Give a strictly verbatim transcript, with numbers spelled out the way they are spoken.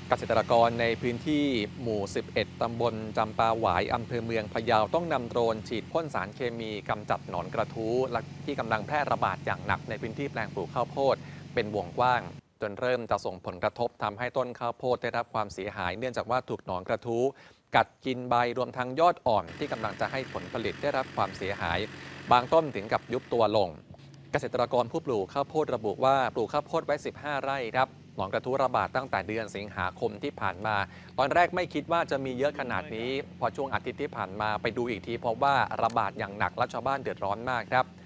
เกษตรกรในพื้นที่หมู่ สิบเอ็ด ตำบลจำปาหวายอำเภอเมืองพะเยาต้องนำโดรนฉีดพ่นสารเคมีกำจัดหนอนกระทู้ที่กำลังแพร่ระบาดอย่างหนักในพื้นที่แปลงปลูกข้าวโพดเป็นวงกว้างจนเริ่มจะส่งผลกระทบทำให้ต้นข้าวโพดได้รับความเสียหายเนื่องจากว่าถูกหนอนกระทู้กัดกินใบรวมทั้งยอดอ่อนที่กำลังจะให้ผลผลิตได้รับความเสียหายบางต้นถึงกับยุบตัวลงเกษตรกรผู้ปลูกข้าวโพดระบุว่าปลูกข้าวโพดไว้สิบห้าไร่ครับหนอนกระทู้ระบาดตั้งแต่เดือนสิงหาคมที่ผ่านมาตอนแรกไม่คิดว่าจะมีเยอะขนาดนี้พอช่วงอาทิตย์ที่ผ่านมาไปดูอีกทีพบว่าระบาดอย่างหนักและชาวบ้านเดือดร้อนมากครับ